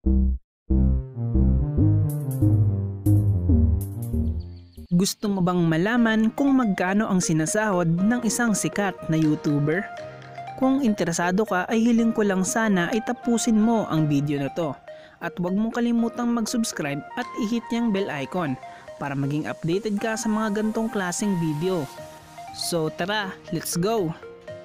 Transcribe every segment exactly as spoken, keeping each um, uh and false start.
Gusto mo bang malaman kung magkano ang sinasahod ng isang sikat na YouTuber? Kung interesado ka ay hiling ko lang sana ay tapusin mo ang video na to. At huwag mong kalimutang mag-subscribe at i-hit yung bell icon para maging updated ka sa mga gantong klaseng video. So tara, let's go!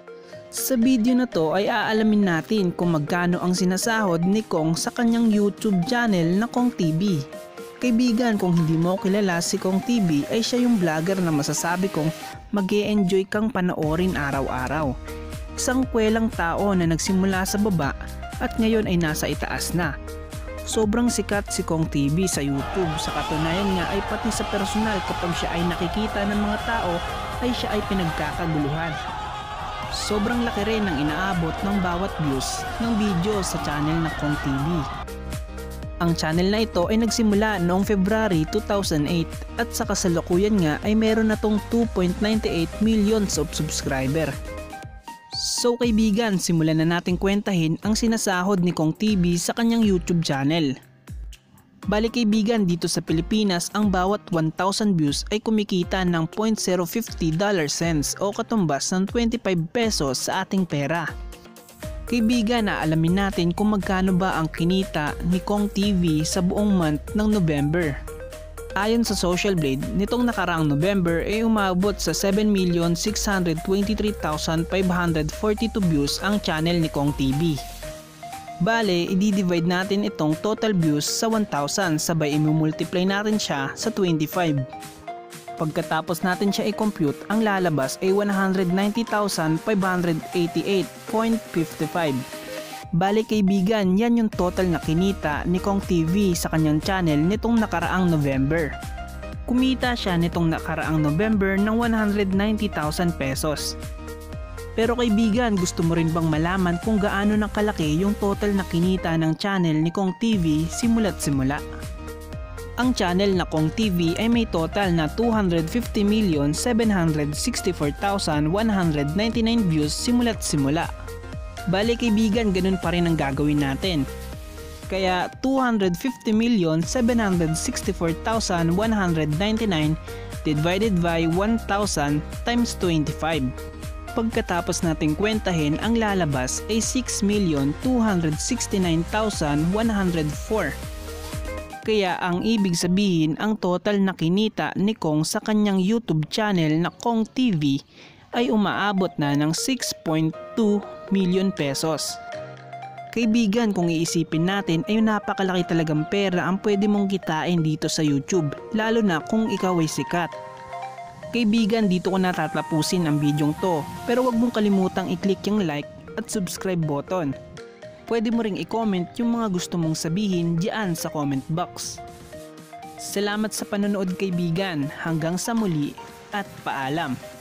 Sa video na to ay aalamin natin kung magkano ang sinasahod ni Kong sa kanyang YouTube channel na Kong T V. Kaibigan, kung hindi mo kilala, si Kong T V ay siya yung vlogger na masasabi kong mag-e-enjoy kang panoorin araw-araw. Isang kwelang tao na nagsimula sa baba at ngayon ay nasa itaas na. Sobrang sikat si Kong T V sa YouTube, sa katunayan nga ay pati sa personal kapag siya ay nakikita ng mga tao ay siya ay pinagkakaguluhan. Sobrang laki rin ang inaabot ng bawat views ng video sa channel na Kong T V. Ang channel na ito ay nagsimula noong February two thousand eight at sa kasalukuyan nga ay meron na tong two point nine eight million of subscriber. So kaibigan, simulan na natin kwentahin ang sinasahod ni Kong T V sa kanyang YouTube channel. Bali kaibigan, dito sa Pilipinas ang bawat one thousand views ay kumikita ng zero point zero five zero dollar cents o katumbas ng twenty-five pesos sa ating pera. Kaibigan, naalamin natin kung magkano ba ang kinita ni Kong T V sa buong month ng November. Ayon sa Social Blade, nitong nakaraang November ay umabot sa seven million six hundred twenty-three thousand five hundred forty-two views ang channel ni Kong T V. Bale, i-divide natin itong total views sa one thousand, sabay i-multiply natin siya sa twenty-five. Pagkatapos natin siya i-compute, ang lalabas ay one hundred ninety thousand five hundred eighty-eight point five five. Bale kaibigan, yan yung total na kinita ni Kong T V sa kanyang channel nitong nakaraang November. Kumita siya nitong nakaraang November ng one hundred ninety thousand pesos. Pero kaibigan, gusto mo rin bang malaman kung gaano nang kalaki yung total na kinita ng channel ni Kong T V simula't simula? Ang channel na Kong T V ay may total na two hundred fifty million seven hundred sixty-four thousand one hundred ninety-nine views simula't simula. Bale kaibigan, ganun pa rin ang gagawin natin. Kaya two hundred fifty million seven hundred sixty-four thousand one hundred ninety-nine divided by one thousand times twenty-five. Pagkatapos nating kwentahin, ang lalabas ay six million two hundred sixty-nine thousand one hundred four. Kaya ang ibig sabihin, ang total na kinita ni Kong sa kanyang YouTube channel na Kong T V ay umaabot na ng six point two million pesos. Kaibigan, kung iisipin natin ay napakalaki talagang pera ang pwede mong kitain dito sa YouTube, lalo na kung ikaw ay sikat. Kaibigan, dito ko natatapusin ang bidyong to, pero wag mong kalimutang i-click yung like at subscribe button. Pwede mo ring i-comment yung mga gusto mong sabihin diyan sa comment box. Salamat sa panonood kaibigan, hanggang sa muli at paalam.